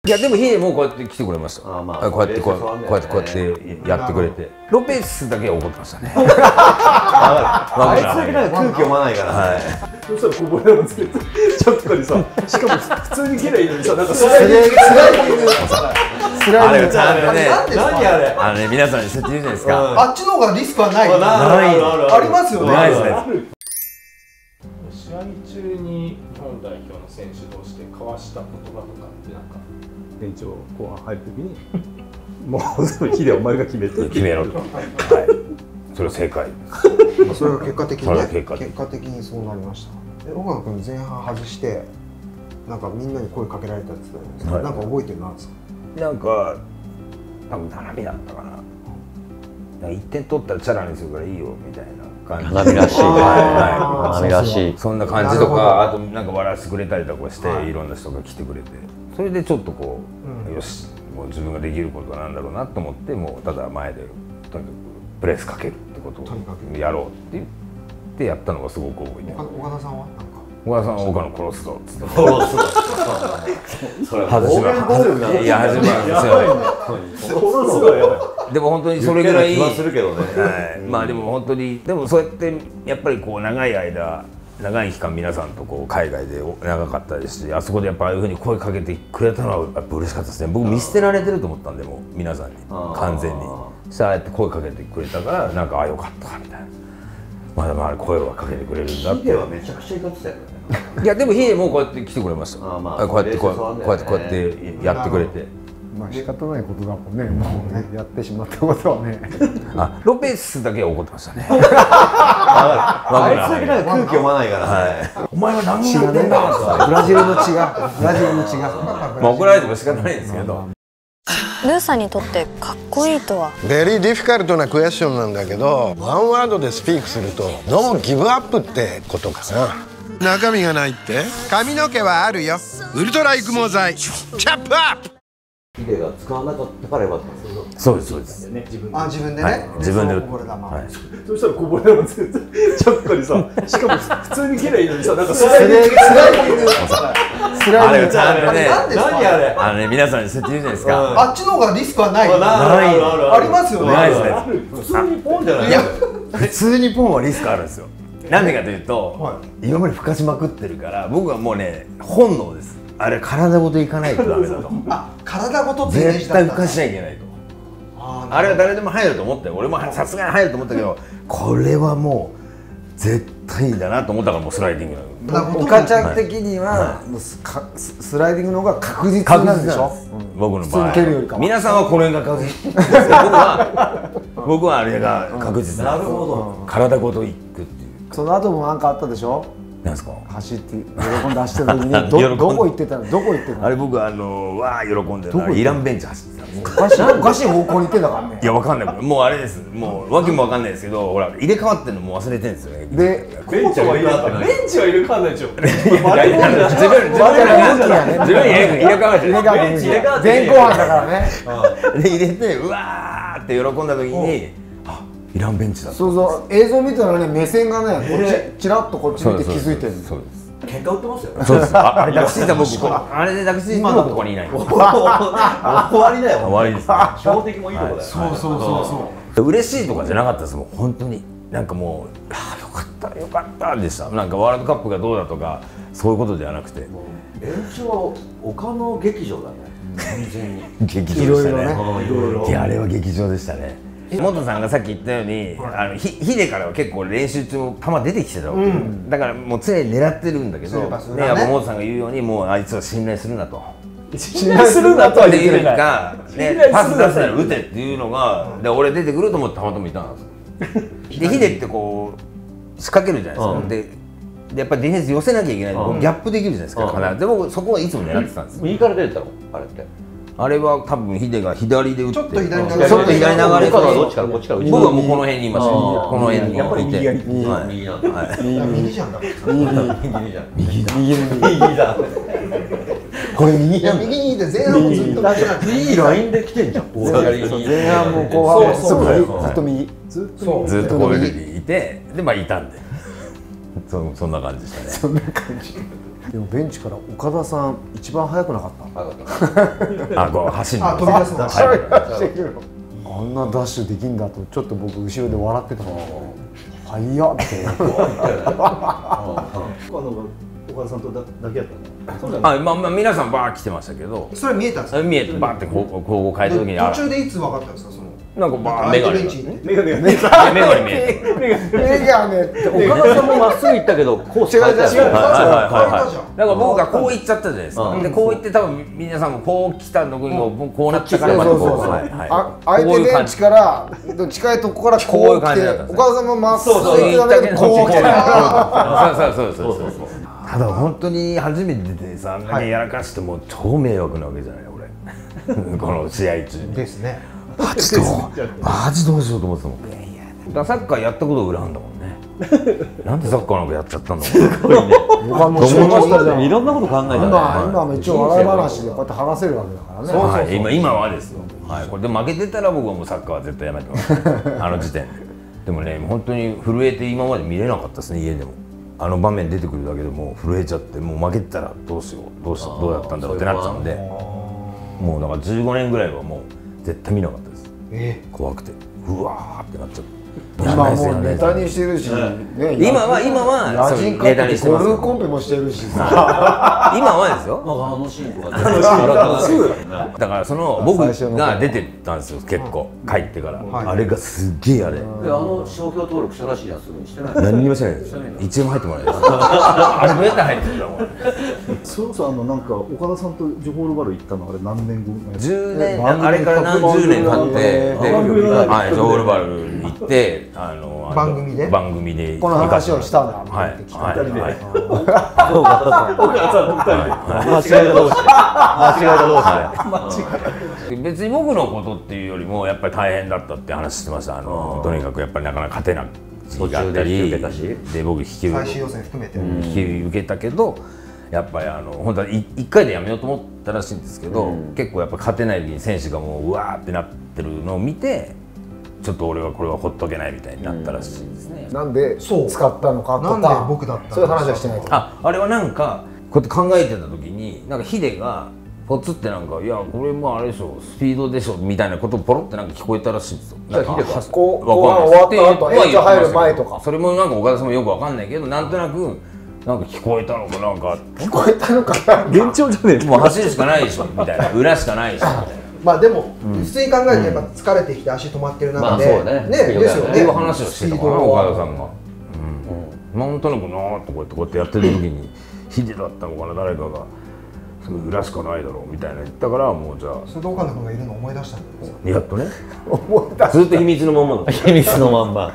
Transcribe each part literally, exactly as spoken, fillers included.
いやでもヒデもこうやって来てくれました。 あ、まあ、 こうやってこうやってこうやってやってくれて、ロペスだけは怒ってましたね。 あいつだけなんか空気読まないから。はい。 そしたらこぼれをつけてちょっとにさ、しかも普通に綺麗にさ、なんかスライディングスライディングスライディングちゃんとね、 何あれ？ あのね皆さんに説明じゃないですか。 あっちの方がリスクはない。 ないありますよね。 ないですね。 試合中に日本代表の選手同士で交わした言葉とかってなんか延長後半入るときにもうその日でお前が決めて決めろと。はい。それは正解。 それが結果的にね。 結果結果的にそうなりました。で、岡野君前半外してなんかみんなに声かけられたって言ってたんですけど、なんか覚えてるのあるんですか？ なんか多分花火だったかな。いってん取ったらチャラにするからいいよみたいな感じ。 花火らしい。花火らしい。 そんな感じとか、あとなんか笑わせてくれたりとかして、いろんな人が来てくれて、それでちょっとこうよし、もう自分ができることなんだろうなと思って、もうただ前でとにかくプレスかけるってことをやろうって言ってやったのがすごく覚えてる。 岡田さんはなんか岡田さんは岡野殺すぞっつって。 殺す。それ外しまいや始まるんですよ。でも本当にそれぐらい。 するけどね。 はい。まあでも本当にでもそうやってやっぱりこう長い間長い期間皆さんとこう海外で長かったですし、あそこでやっぱああいうふうに声かけてくれたのはやっぱ嬉しかったですね。僕見捨てられてると思ったんでもう皆さんに完全に。さあやって声かけてくれたからなんかあよかったみたいな。まだまだ声はかけてくれるんだって。 ヒデはめちゃくちゃ怒ってたよね。 いやでもヒデもこうやって来てくれました。 あ、まあ、 こうやってこうやってこうやってやってくれて。 まあ仕方ないことだもんね。もうねやってしまったことはね。 あ、ロペスだけは怒ってましたね。 あいつだけなんか空気読まないから。 お前は何やってんだ。 ブラジルの血がブラジルの血が。 まあ怒られても仕方ないんですけど。 ルーさんにとってかっこいいとはベリーディフィカルトなクエスチョンなんだけど、ワンワードでスピークするとノーギブアップってことかな。中身がないって？髪の毛はあるよ。ウルトラ育毛剤チャップアップ。 ヒデが使わなかったからよかったんですよ。 そうですそうです。 あ、自分でね。 自分で。 こぼれ玉。 そしたらこぼれをつけてちょっとにさ、しかも普通に綺麗にさ、なんかスライディングスライディングスライディングちゃんとね、 何あれ？ あのね皆さんに説明じゃないですか。 あっちの方がリスクはない。 ない。 ありますよね。 ないですね。 普通にポンじゃない？ いや普通にポンはリスクあるんですよ。なんでかというと、今までふかしまくってるから僕はもうね本能です。あれ体ごといかないとダメだと。 あ、体ごとってイメージ絶だった。 対ふかしなきゃいけないと。あれは誰でも入ると思ったよ。俺もさすがに入ると思ったけど、これはもう絶対いいんだなと思ったからもうスライディングなの。 岡ちゃん的にはスライディングの方が確実なんでしょ。 僕の場合。皆さんはこれが確実。僕は僕はあれが確実。 なるほど。 体ごといくっていう。 その後も何かあったでしょ。 なんですか。 走って喜んで走ってた時にどどこ行ってたの？どこ行ってたの？ あれ僕あのわあ喜んでる。イランベンチ走ってたんです。 おかしいおかしい方向に行ってたからね。 いやわかんない。もうあれです。もうわけもわかんないですけど、ほら入れ替わってるのも忘れてるんですよね。 でベンチは入れ替わってベンチは入れ替わんないでしょ。 自分自分が自分に入れ替わって入れ替わって前後半だからね。 で入れてうわーって喜んだ時に。イランベンチだ。 そうそう映像見たらね目線がねこっちちらっとこっち見て気づいてる。 そうです。 喧嘩売ってますよ。 そうです。あれ抱きついた僕あれで抱きついた僕ここにいない。終わりだよ。 終わりです。 標的もいいとこだよ。 そうそうそうそう。 嬉しいとかじゃなかったですもん本当に。なんかもうあよかったよかったでした。なんかワールドカップがどうだとかそういうことではなくて。 延長は岡野劇場だね。完全に。 劇場でしたね。いやあれは劇場でしたね。元さんがさっき言ったように、あのヒデからは結構練習中も球出てきてたわけ、うん、だからもう常に狙ってるんだけど、ね、やっぱ元さんが言うようにもうあいつは信頼するなと信頼するなとは言ってないか、ね、パス出せたら打てっていうのが、で俺出てくると思ってたまたまいたんですよ。でヒデってこう仕掛けるじゃないですか、うん、でやっぱりディフェンス寄せなきゃいけない、うん、ギャップできるじゃないですか、うん、必ずで僕そこはいつも狙ってたんです。 右から出てたのあれって。 あれは多分ヒデが左で打ってちょっと左流れちょっと左流れてどっちからこっちから僕はもうこの辺にいました。この辺にやっぱり右が右なん右じゃんだ。右じゃん。 右だ右だ。 これ右だ。右にいて前半もずっといいラインで来てんじゃん。 前半も後半もずっと右ずっとこういうふうにいてでまあいたんでそんな感じでしたね。 そんな感じ。 でもベンチから岡田さん一番速くなかったあ、こう走るの。 あ飛び出すの走るあんなダッシュできんだとちょっと僕後ろで笑ってたの速っって岡田さんとだだけやったの？ あ、まあまあ皆さんバー来てましたけど、 それ見えたんですか？ 見えてバーってこうこう変えた時に、あ途中でいつ分かったんですか？そのなんかバー相手メガネベンチにメガネがメガネ見えて。 メガネって岡田さんもまっすぐ行ったけどコース変えたよね。 違う違うはいはいはい変えたじゃんはい。だから僕がこう行っちゃったじゃないですか。でこう行って多分皆さんもこう来たのにこうなったからまたこう。はいはい。 あ相手ベンチから近いとこからこう来て岡田さんもまっすぐそうそう行ったけどこう来てそうそうそうそうそう。ただ本当に初めて出てさ、あんだけやらかしても超迷惑なわけじゃない俺。この試合中に。 ですね。 マジどうマジどうしようと思ってたもん。だからサッカーやったことを恨んだもんね。なんでサッカーなんかやっちゃったんだもん。 僕はもう正直したじゃんいろんなこと考えたね。 今今も一応笑い話でこうやって話せるわけだからねはい、今今はですよ。はい、これで負けてたら僕はもうサッカーは絶対やめてます。あの時点で。でもね、本当に震えて今まで見れなかったですね、家でも。あの場面出てくるだけでもう震えちゃって、もう負けてたらどうしよう、どうしどうだったんだろうってなっちゃうんで、もうだからじゅうごねんぐらいはもう絶対見なかったです。怖くて、うわーってなっちゃって。 今もうネタにしてるし、ね、 今は今は野人カップでゴルフコンペもしてるしさ今はですよ。 あのシーンとかだからその僕が出てたんですよ、結構帰ってから。あれがすっげえあれ。 あの商標登録したらしいやつにしてない。 何にもしてないです。一円も入ってもらえないです。あれどうやって入ってるんだもん。 そうそう、あのなんか岡田さんとジョホールバル行ったのあれ何年後？ じゅうねん、あれから何十年経って、で、はい、ジョホールバル行って、あの番組で番組でこの話をしたんだはいはいはい間違えた同士で間違えた同士で別に僕のことっていうよりもやっぱり大変だったって話してました。あのとにかくやっぱりなかなか勝てな時があったりで、僕引き受最終予選含めて引き受けたけど、やっぱりあの本当はいっかいでやめようと思ったらしいんですけど、結構やっぱ勝てない時に選手がもううわーってなってるのを見て、ちょっと俺はこれはほっとけないみたいになったらしいですね。 なんで使ったのかとなんでか僕だったのそういう話はしてないと。 あ、あれはなんかこうやって考えてた時になんかヒデがポツってなんかいやこれもあれでしょスピードでしょみたいなことをポロってなんか聞こえたらしいんですよ。なんかこう後半終わった後延長入る前とかそれもなんか岡田さんもよくわかんないけどなんとなくなんか聞こえたのかなんか聞こえたのか現状じゃねえもう走るしかないでしょみたいな裏しかないでしょみたいな。 まあでも普通に考えてやっぱ疲れてきて足止まってる中でまあそうねねですよっていうね。 話をしてたかな岡田さんが。なんとなくなーっとこうやってこうやってやってる時にヒデだったのかな誰かがそれ裏しかないだろうみたいな言ったからもうじゃあそれで岡野君がいるのを思い出したんですよ。 やっとね思い出ずっと秘密のままだ秘密のまんま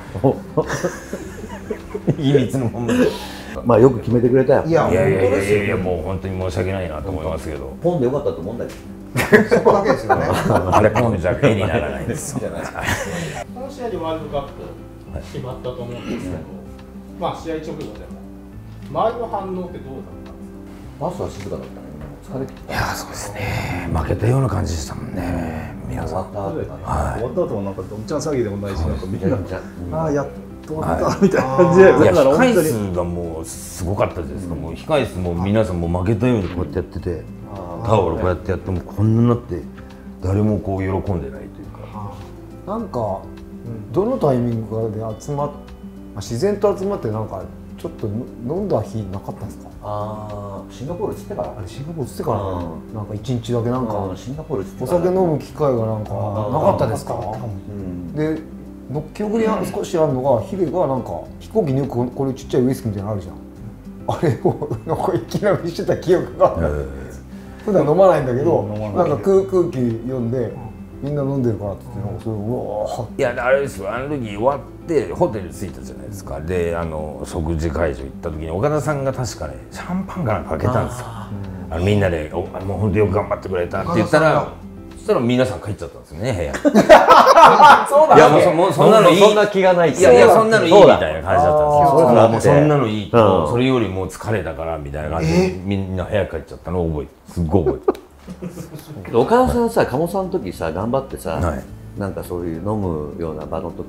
秘密のまままあよく決めてくれたよ。 いやいやいやい本当ですよやいやもう本当に申し訳ないなと思いますけどポンでよかったと思うんだけど。 そこだけですよね。 あれポンじゃ絵にならないですよこの試合でワールドカップ決まったと思うんですけど、まあ試合直後でも周りの反応ってどうだったんですか？ バスは静かだったね。疲れてきた。 いやそうですね負けたような感じでしたもんね皆さん。 終わった後もなんかどんちゃん詐欺でもないしなんかみんなじゃああやっと終わったみたいな感じで、 いやだから控本当に室がもうすごかったじゃないですか。もう控室も皆さんもう負けたようにこうやってやっててタオルこうやってやってもこんなになって誰もこう喜んでないというか。 なんかどのタイミングで集まっ自然と集まってなんかちょっと飲んだ日なかったんですか？ ああシンガポール移ってからあれシンガポール移ってからなんか一日だけなんかシンガポール移っておから酒飲む機会がなんかなかったですか？での記憶に少しあるのがヒデがなんか飛行機によくこれちっちゃいウイスキーみたいなのあるじゃん。あれをなんか一気飲みしてた記憶が普段飲まないんだけどなんか空空気読んでみんな飲んでるからって言ってなんかそれうわーいやあれですよあの時終わってホテル着いたじゃないですか。であの食事会場行った時に岡田さんが確かねシャンパンかなんか開けたんですよ。あのみんなでおもう本当よく頑張ってくれたって言ったらそしたら皆さん帰っちゃったんですよね部屋。 そうだいやもう そ, もうそんなのいいそんな気がないっていやいやそんなのいいみたいな感じだったんですよ。 そうだもうそんなのいいと、 うん、 それよりもう疲れたからみたいな感じでみんな部屋帰っちゃったのを覚えてすっごい覚えてけど岡田さんさ、鴨さんの時さ頑張ってさ、 はい、 なんかそういう飲むような場の時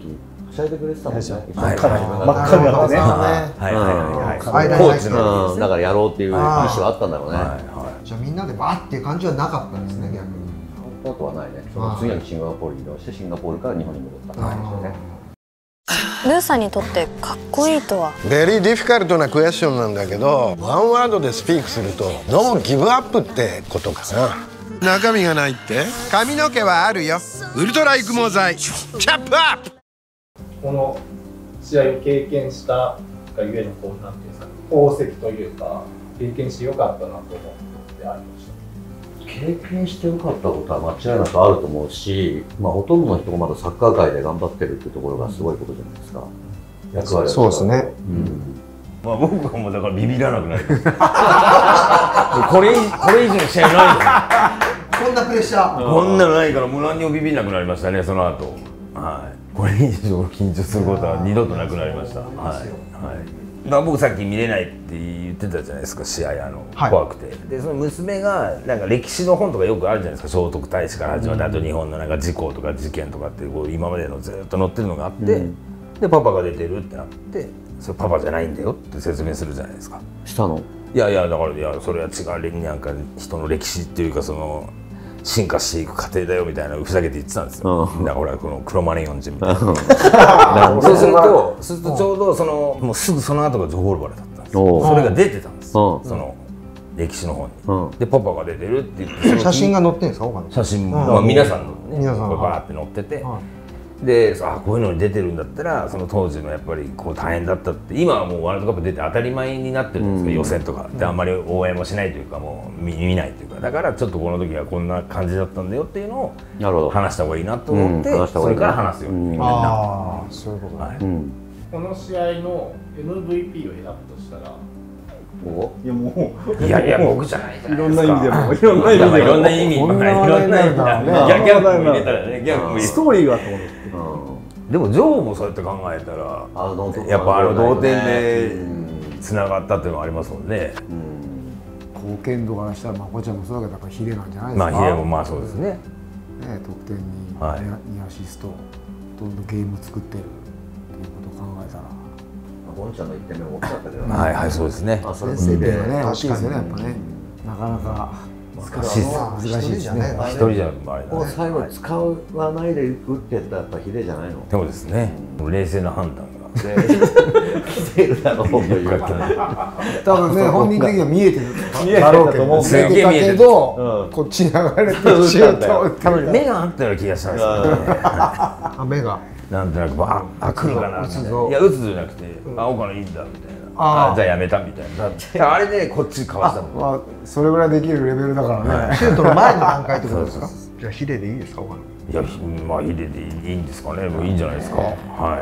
しゃいでくれてたもんね。 真っはい赤な真っ赤になってね。 はいはいはい。 間に入ってうん、だからやろうっていう意思はあったんだろうね。 じゃあみんなでバーっていう感じはなかったんですね、逆に。 あとはないね。その次にシンガポールに移動して、シンガポールから日本に戻った感じでね。 ルーさんにとってかっこいいとは？ ベリーディフィカルトなクエスチョンなんだけど、ワンワードでスピークするとノーギブアップってことかな。中身がないって？髪の毛はあるよ。ウルトラ育毛剤チャップアップ。 この試合を経験したがゆえのこうなんていうんですか、功績というか経験してよかったなと思うことってありました？ 経験してよかったことは間違いなくあると思うし、まあ、ほとんどの人がまだサッカー界で頑張ってるっていうところがすごいことじゃないですか。役割そうですね。 まあ僕はもうだからビビらなくなりますこれこれ以上の試合ないのこんなプレッシャーこんなのないからもう何にもビビらなくなりましたね、その後。はい、これ以上緊張することは二度となくなりました。はいはいまあ、僕さっき見れないって言ってたじゃないですか、試合あの、はい、怖くて。でその娘がなんか歴史の本とかよくあるじゃないですか、聖徳太子から始まって、うん、あと日本のなんか事故とか事件とかってこう今までのずっと載ってるのがあって、うん、でパパが出てるってなって、それパパじゃないんだよって説明するじゃないですか。 したの？ いやいやだからいやそれは違うなんか人の歴史っていうかその進化していく過程だよみたいなふざけて言ってたんですよ。うん、だから俺はこのクロマネヨン人みたいな。そうするとそうするとちょうどそのもうすぐその後がジョホールバルだったんですよ。それが出てたんです。その歴史の本に。でパパが出てるって言って写真が載ってるんですか？他の写真も皆さんのねバーって載ってて。であこういうのに出てるんだったらその当時のやっぱりこう大変だったって今はもうワールドカップ出て当たり前になってるんですけど、予選とかであんまり応援もしないというかもう 見, 見ないというかだからちょっとこの時はこんな感じだったんだよっていうのを話した方がいいなと思って、うん、それから話すようにみんな。 ああそういうことね、はいうん、 この試合の エムブイピー を選ぶとしたらいやもういやいや僕じゃないじゃないですか。いろんな意味でもいろんな意味でもいろんな意味いろんな意味でギャグも入れたらねギャグもストーリーがあったものでもジョーもそうやって考えたらやっぱあの同点でつながったっていうのはありますもんね。 貢献度からしたらまこちゃんもそうだけどやっぱヒデなんじゃないですか。 まあヒデもまあそうですね。 ね得点ににアシストどんどんゲーム作ってるっていうことを考えたら。 ゴンちゃんのいってんめも大きかったけどね。 はいはいそうですね。 先生っていうのはね大きいですよねやっぱね。なかなか難しい難しいですね。一人じゃあれだね。 最後使わないで打ってやったらやっぱヒデじゃないの。 そうですね。冷静な判断が。 来てるだろうというか。 多分ね本人的には見えてるだろうけど見えてたけどこっちに流れてシュートを打ったのに目があったような気がしたんですよね。 あ目がなんとなくああ来るかなみたいな。いや打つじゃなくてあ岡野いいんだみたいな。あじゃあやめたみたいな。あれでこっちかわしたの。 まあそれぐらいできるレベルだからね。 シュートの前の段階ってことですか。じゃあヒデでいいですか岡野。 いやまあヒデでいいんですかね。もういいんじゃないですか。はい。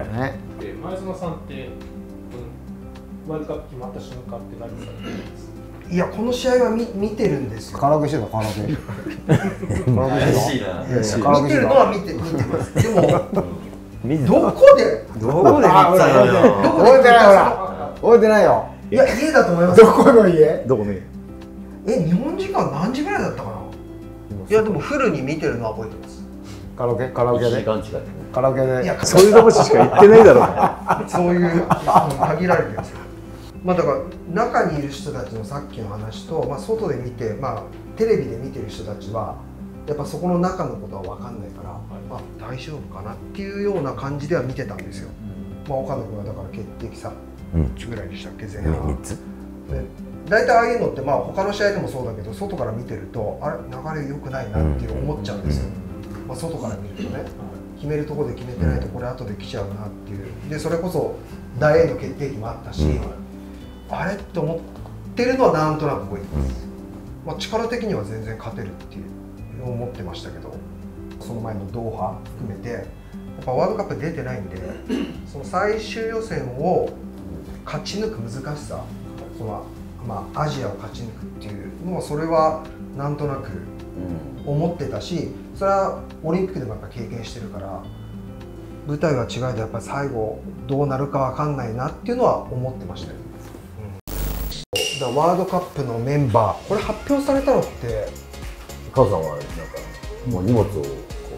で前園さんってワールドカップ決まった瞬間って何されてるんですか。 いやこの試合は 見, 見てるんですよ。 カラオケしてたカラオケ。カラオケしてた。見てるのは見て見てます。でもどこでどこで見たのよ。 覚えてないほら。覚えてないよ。 いや家だと思います。 どこの家？ どこの家？ え日本時間何時ぐらいだったかな。いやでもフルに見てるのは覚えてます。 カラオケカラオケで。カラオケで。 いやそういうとこしか行ってないだろう。 そういう限られてるんですよ。まあだから中にいる人たちのさっきの話と、まあ外で見て、まあテレビで見てる人たちはやっぱそこの中のことは分かんないから、まあ大丈夫かなっていうような感じでは見てたんですよ。まあ岡野君はだから決定機さみっつぐらいでしたっけ前半。 みっつ。 大体ああいうのってまあ他の試合でもそうだけど外から見てるとあれ流れ良くないなって思っちゃうんですよ。まあ外から見るとね決めるところで決めてないとこれ後で来ちゃうなっていう。でそれこそ大 A の決定機もあったし、あれって思ってるのはなんとなく覚えてます。まあ力的には全然勝てるっていう思ってましたけど、その前のドーハ含めてやっぱワールドカップ出てないんで、その最終予選を勝ち抜く難しさ、そのまあアジアを勝ち抜くっていうのはそれはなんとなく思ってたし、それはオリンピックでもやっぱ経験してるから舞台は違いでやっぱり最後どうなるかわかんないなっていうのは思ってましたよ。うん、だワールドカップのメンバーこれ発表されたのって母さんはなんかもう荷物をこう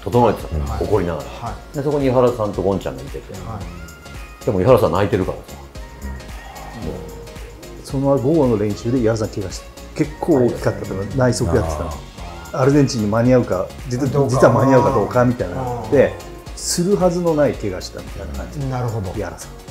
整えてたの、 はい怒りながら、 はでそこに井原さんとゴンちゃんがいてて、 いはいでも井原さん泣いてるからさ、 その午後の練習で井原さん怪我して結構大きかったとか内側やってたの。アルゼンチンに間に合うか実は実は間に合うかどうかみたいなので、するはずのない怪我したみたいな感じでなるほど井原さん